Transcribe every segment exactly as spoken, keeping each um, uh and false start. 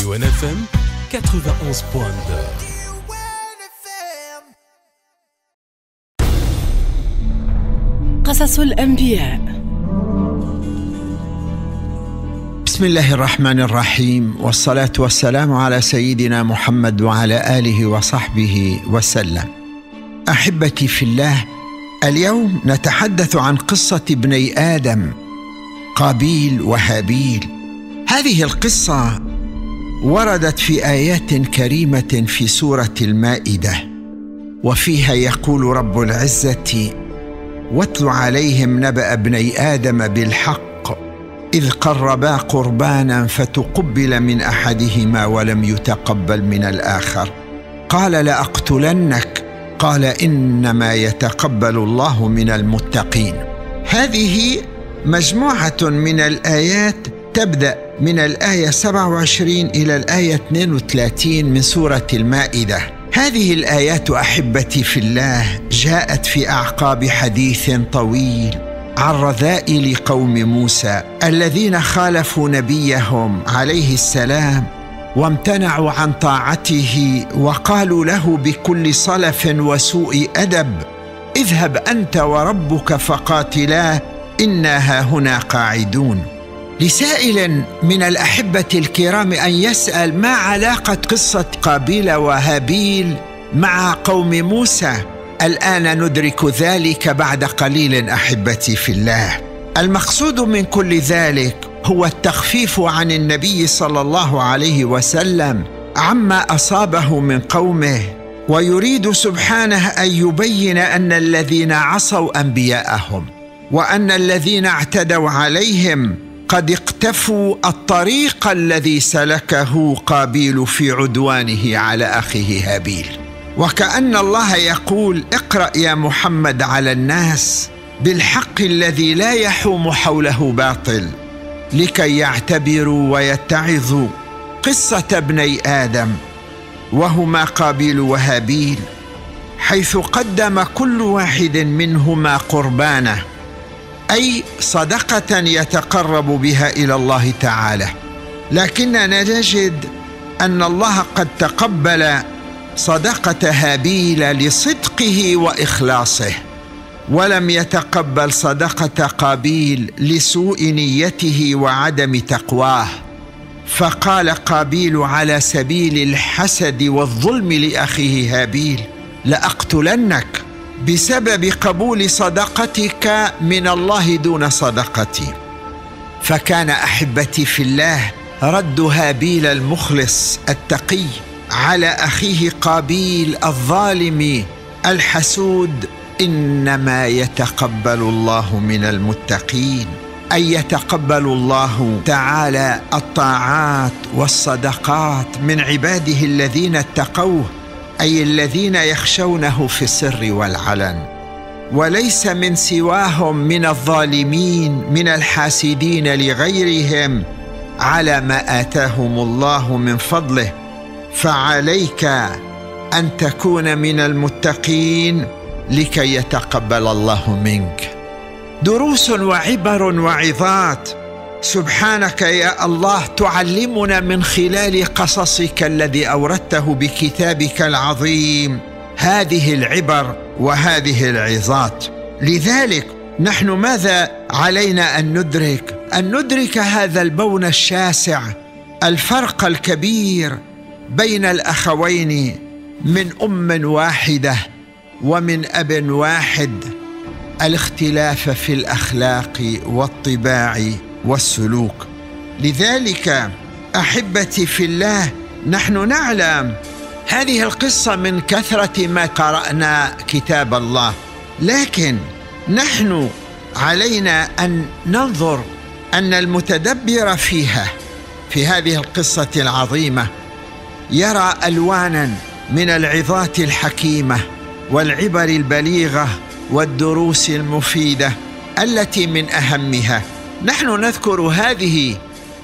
Radio N F M quatre-vingt-onze point deux. قصص الأنبياء. بسم الله الرحمن الرحيم، والصلاة والسلام على سيدنا محمد وعلى آله وصحبه وسلم. أحبتي في الله، اليوم نتحدث عن قصة ابني آدم قابيل وهابيل. هذه القصة وردت في آيات كريمة في سورة المائدة، وفيها يقول رب العزة: واتل عليهم نبأ ابني آدم بالحق إذ قربا قربانا فتقبل من أحدهما ولم يتقبل من الآخر قال لأقتلنك قال إنما يتقبل الله من المتقين. هذه مجموعة من الآيات تبدأ من الآية سبعة وعشرين إلى الآية اثنين وثلاثين من سورة المائدة. هذه الآيات أحبتي في الله جاءت في أعقاب حديث طويل عن رذائل قوم موسى الذين خالفوا نبيهم عليه السلام وامتنعوا عن طاعته، وقالوا له بكل صلف وسوء أدب: اذهب أنت وربك فقاتلا إنا هاهنا قاعدون. لسائل من الأحبة الكرام أن يسأل: ما علاقة قصة قابيل وهابيل مع قوم موسى؟ الآن ندرك ذلك بعد قليل أحبتي في الله. المقصود من كل ذلك هو التخفيف عن النبي صلى الله عليه وسلم عما أصابه من قومه، ويريد سبحانه أن يبين أن الذين عصوا أنبياءهم وأن الذين اعتدوا عليهم قد اقتفوا الطريق الذي سلكه قابيل في عدوانه على أخيه هابيل. وكأن الله يقول: اقرأ يا محمد على الناس بالحق الذي لا يحوم حوله باطل لكي يعتبروا ويتعظوا. قصة ابني آدم وهما قابيل وهابيل، حيث قدم كل واحد منهما قربانه، أي صدقة يتقرب بها إلى الله تعالى، لكننا نجد أن الله قد تقبل صدقة هابيل لصدقه وإخلاصه، ولم يتقبل صدقة قابيل لسوء نيته وعدم تقواه. فقال قابيل على سبيل الحسد والظلم لأخيه هابيل: لأقتلنك بسبب قبول صدقتك من الله دون صدقتي. فكان أحبتي في الله رد هابيل المخلص التقي على أخيه قابيل الظالم الحسود: إنما يتقبل الله من المتقين، أي يتقبل الله تعالى الطاعات والصدقات من عباده الذين اتقوه، أي الذين يخشونه في السر والعلن، وليس من سواهم من الظالمين من الحاسدين لغيرهم على ما آتاهم الله من فضله. فعليك أن تكون من المتقين لكي يتقبل الله منك. دروس وعبر وعظات سبحانك يا الله تعلمنا من خلال قصصك الذي أوردته بكتابك العظيم هذه العبر وهذه العظات. لذلك نحن ماذا علينا أن ندرك؟ أن ندرك هذا البون الشاسع، الفرق الكبير بين الأخوين من أم واحدة ومن أب واحد، الاختلاف في الأخلاق والطباع والسلوك. لذلك أحبتي في الله، نحن نعلم هذه القصة من كثرة ما قرأنا كتاب الله، لكن نحن علينا أن ننظر أن المتدبر فيها في هذه القصة العظيمة يرى ألوانا من العظات الحكيمة والعبر البليغة والدروس المفيدة التي من أهمها نحن نذكر هذه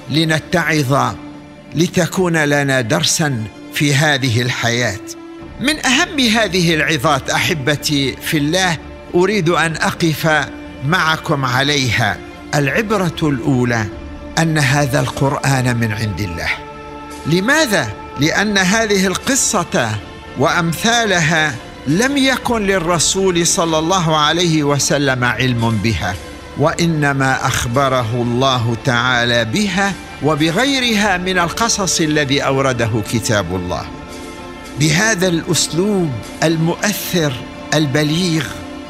لنتعظ، لتكون لنا درسا في هذه الحياة. من أهم هذه العظات أحبتي في الله أريد أن أقف معكم عليها. العبرة الأولى أن هذا القرآن من عند الله، لماذا؟ لأن هذه القصة وأمثالها لم يكن للرسول صلى الله عليه وسلم علم بها، وإنما أخبره الله تعالى بها وبغيرها من القصص الذي أورده كتاب الله بهذا الأسلوب المؤثر البليغ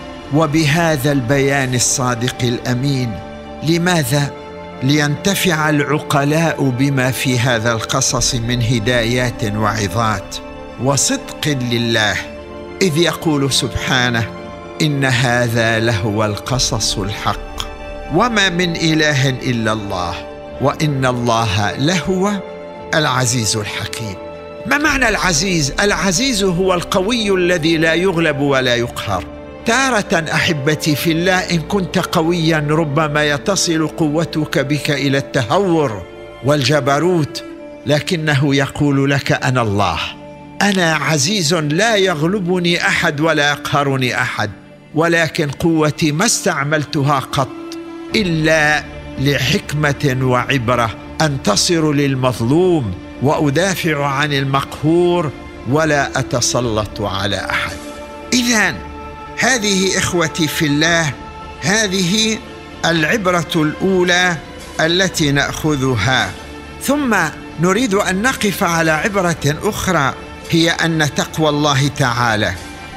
وبهذا البيان الصادق الأمين. لماذا؟ لينتفع العقلاء بما في هذا القصص من هدايات وعظات وصدق لله، إذ يقول سبحانه: إن هذا لهو القصص الحق وما من إله إلا الله وإن الله لهو العزيز الحكيم. ما معنى العزيز؟ العزيز هو القوي الذي لا يغلب ولا يقهر. تارة أحبتي في الله إن كنت قويا ربما يتصل قوتك بك إلى التهور والجبروت، لكنه يقول لك: أنا الله، أنا عزيز لا يغلبني أحد ولا يقهرني أحد، ولكن قوتي ما استعملتها قط إلا لحكمة وعبرة، أنتصر للمظلوم وأدافع عن المقهور ولا أتسلط على أحد. إذن هذه إخوتي في الله، هذه العبرة الأولى التي نأخذها. ثم نريد أن نقف على عبرة أخرى، هي أن تقوى الله تعالى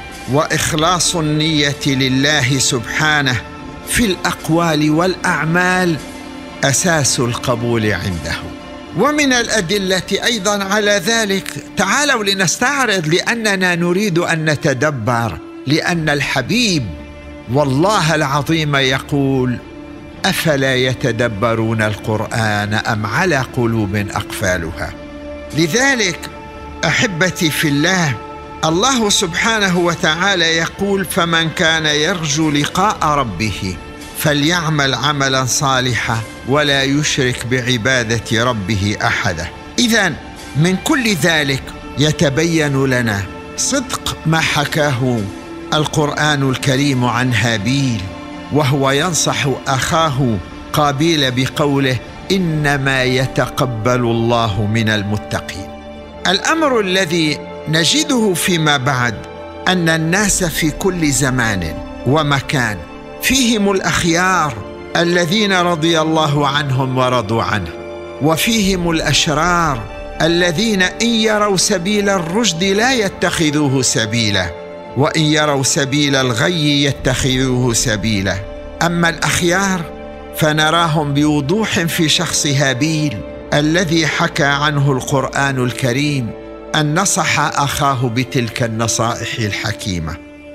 وإخلاص النية لله سبحانه في الأقوال والأعمال أساس القبول عنده. ومن الأدلة أيضا على ذلك، تعالوا لنستعرض لأننا نريد أن نتدبر، لأن الحبيب والله العظيم يقول: أفلا يتدبرون القرآن أم على قلوب أقفالها. لذلك أحبتي في الله، الله سبحانه وتعالى يقول: فمن كان يرجو لقاء ربه فليعمل عملا صالحا ولا يشرك بعبادة ربه أحدا. إذن من كل ذلك يتبين لنا صدق ما حكاه القرآن الكريم عن هابيل، وهو ينصح أخاه قابيل بقوله: إنما يتقبل الله من المتقين. الأمر الذي نجده فيما بعد أن الناس في كل زمان ومكان فيهم الأخيار الذين رضي الله عنهم ورضوا عنه، وفيهم الأشرار الذين إن يروا سبيل الرشد لا يتخذوه سبيلا، وإن يروا سبيل الغي يتخذوه سبيلا. أما الأخيار فنراهم بوضوح في شخص هابيل الذي حكى عنه القرآن الكريم أن نصح أخاه بتلك النصائح الحكيمة.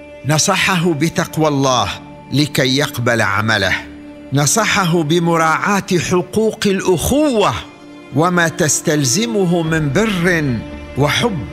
نصحه بتقوى الله لكي يقبل عمله، نصحه بمراعاة حقوق الأخوة وما تستلزمه من بر وحب،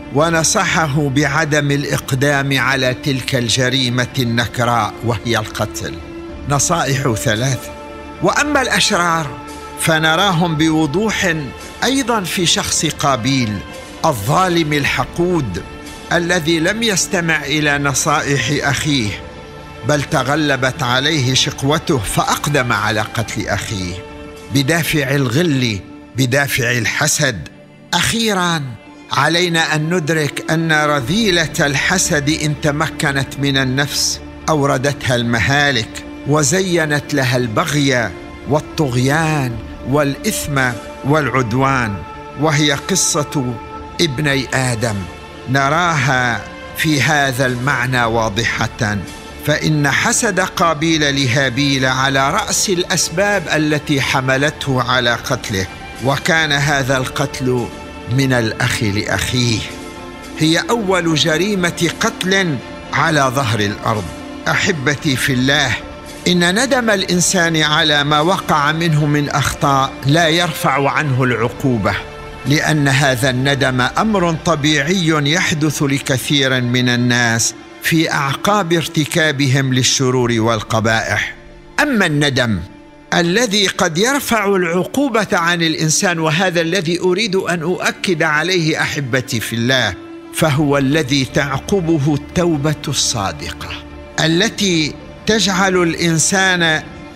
ونصحه بعدم الإقدام على تلك الجريمة النكراء وهي القتل. نصائح ثلاث. وأما الأشرار فنراهم بوضوح أيضا في شخص قابيل الظالم الحقود الذي لم يستمع إلى نصائح أخيه، بل تغلبت عليه شقوته فأقدم على قتل أخيه بدافع الغل، بدافع الحسد. أخيراً علينا أن ندرك أن رذيلة الحسد إن تمكنت من النفس أوردتها المهالك وزينت لها البغي والطغيان والإثم والعدوان، وهي قصة ابني آدم نراها في هذا المعنى واضحة. فإن حسد قابيل لهابيل على رأس الأسباب التي حملته على قتله، وكان هذا القتل من الأخ لأخيه، هي أول جريمة قتل على ظهر الأرض. أحبتي في الله، إن ندم الإنسان على ما وقع منه من أخطاء لا يرفع عنه العقوبة، لأن هذا الندم أمر طبيعي يحدث لكثير من الناس في أعقاب ارتكابهم للشرور والقبائح. أما الندم الذي قد يرفع العقوبة عن الإنسان، وهذا الذي أريد أن أؤكد عليه أحبتي في الله، فهو الذي تعقبه التوبة الصادقة التي تجعل الإنسان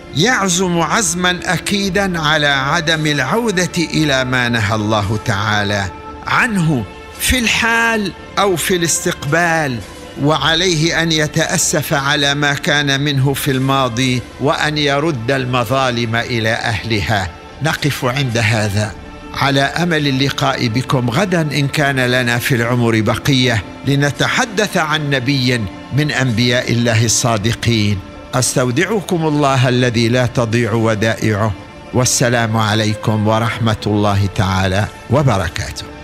يعزم عزما أكيدا على عدم العودة إلى ما نهى الله تعالى عنه في الحال أو في الاستقبال، وعليه أن يتأسف على ما كان منه في الماضي وأن يرد المظالم إلى أهلها. نقف عند هذا على أمل اللقاء بكم غدا إن كان لنا في العمر بقية، لنتحدث عن نبي من أنبياء الله الصادقين. أستودعكم الله الذي لا تضيع ودائعه، والسلام عليكم ورحمة الله تعالى وبركاته.